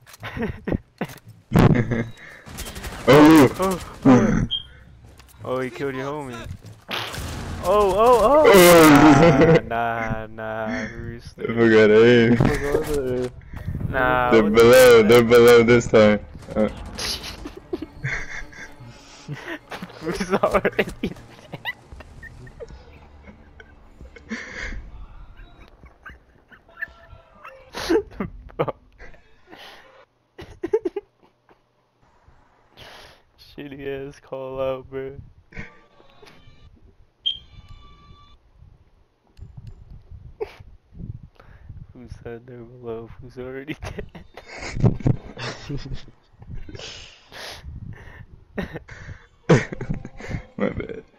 Oh, Oh, oh. Oh, he killed your homie. Oh, oh, oh! oh. Nah, I Rooster. forgot aim. Nah, They're what the fuck below. was They're that? below this time. Who's already bro. Shitty ass call out, bro. Who said they're below? Who's already dead? My bad.